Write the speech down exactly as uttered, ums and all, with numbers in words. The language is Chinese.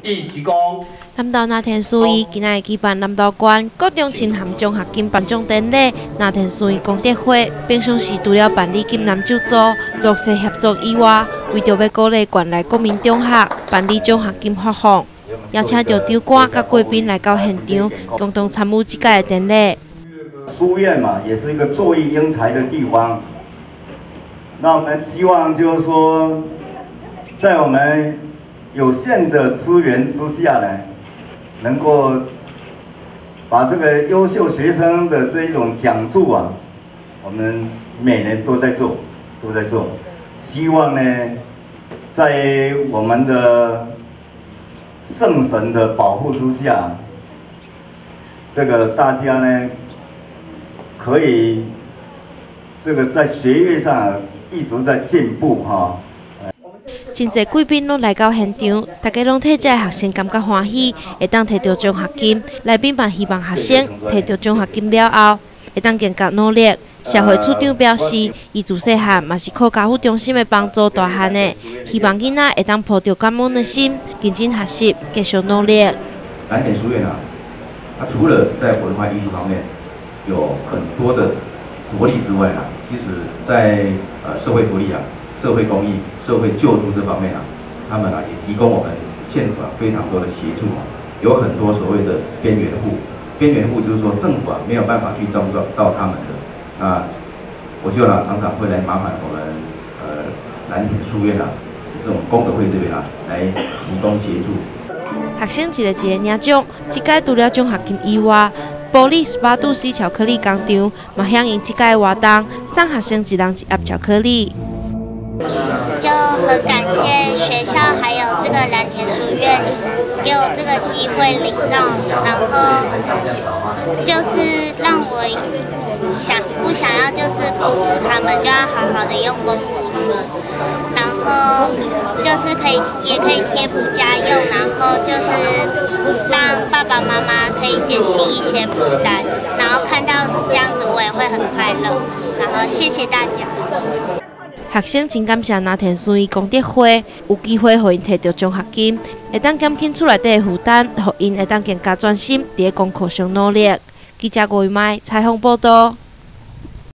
一鞠躬。 南投那田书院今仔举办南投县各中青含奖学金颁奖典礼，那田书院功德会平常时除了办理金南酒组落实合作以外，为着要鼓励县内国民中学办理奖学金发放，邀请到长官甲贵宾来到现场，共同参与这届的典礼。 书院嘛，也是一个作育英才的地方。那我们希望就是说，在我们有限的资源之下呢，能够把这个优秀学生的这一种奖助啊，我们每年都在做，都在做。希望呢，在我们的圣神的保护之下，这个大家呢，可以这个在学业上一直在进步哈。 真侪贵宾拢来到现场，大家拢替这学生感觉欢喜，会当摕到奖学金。来宾嘛希望学生摕到奖学金了后，会当更加努力。社会处长表示，伊自细汉嘛是靠家父中心的帮助大汉的，希望囡仔会当抱着感恩的心，认真学习，继续努力。 蓝田书院啊，它除了在文化艺术方面有很多的着力之外啊，其实在呃社会福利啊、社会公益、社会救助这方面啊，他们啊也提供我们县府啊非常多的协助啊，有很多所谓的边缘户，边缘户就是说政府啊没有办法去照顾到他们的。那我就呢常常会来麻烦我们呃蓝田书院啊这种功德会这边啊来提供协助。 学生一个一个领奖，这届除了奖学金以外，玻璃十八度 C 巧克力工厂嘛响应这届活动，送学生一人一盒巧克力。 就很感谢学校还有这个蓝田书院给我这个机会领到，然后就是让我想不想要就是辜负他们，就要好好的用功读书，然后就是可以也可以贴补家用，然后就是让爸爸妈妈可以减轻一些负担，然后看到这样子我也会很快乐，然后谢谢大家。 学生真感谢那田书院功德会有机会，互因摕到奖学金，会当减轻厝内底的负担，互因会当更加专心伫咧功课上努力。记者郭玉麦采访报道。